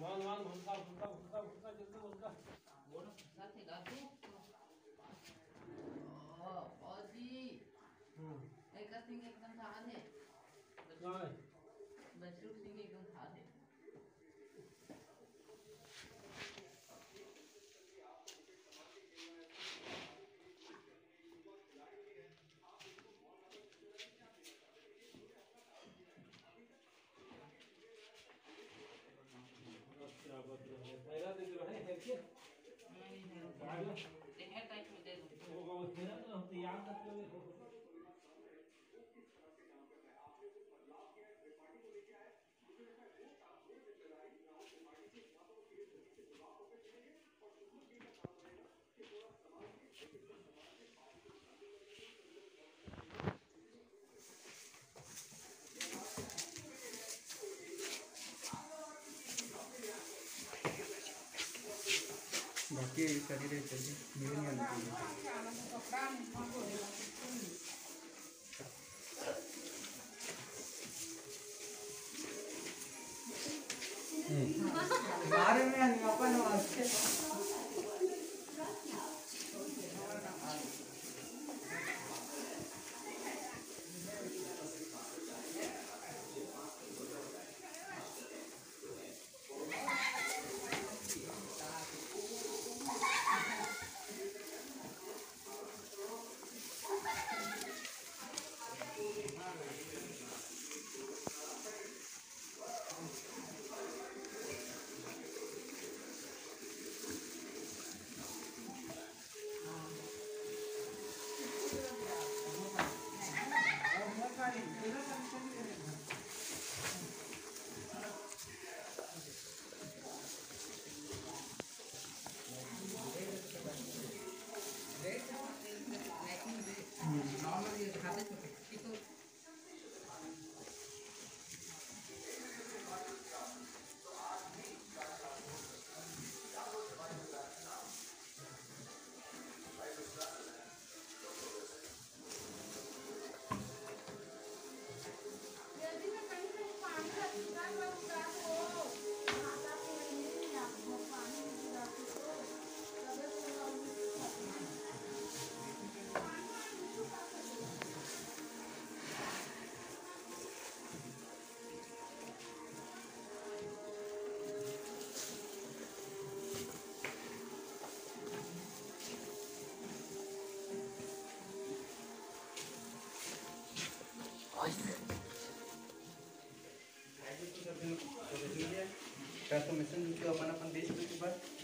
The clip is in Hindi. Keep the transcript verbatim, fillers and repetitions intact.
मान मान भूसा भूसा भूसा भूसा जल्दी भूसा वो ना भूसा थे गाजू ओ औजी एक सिंह एकदम था है नहीं बच्चू सिंह एकदम था है अच्छा बता मेरा दे दो है है क्या नहीं है एक है टाइप में दे दो वो मेरा तो हम तो याद रख लो बाकी सारी रेट चलती मेरे नहीं आती बारे में अपन नॉर्मली खाते तो तो ट्रांसफॉर्मेशन जो अपन अपन देश में के बाद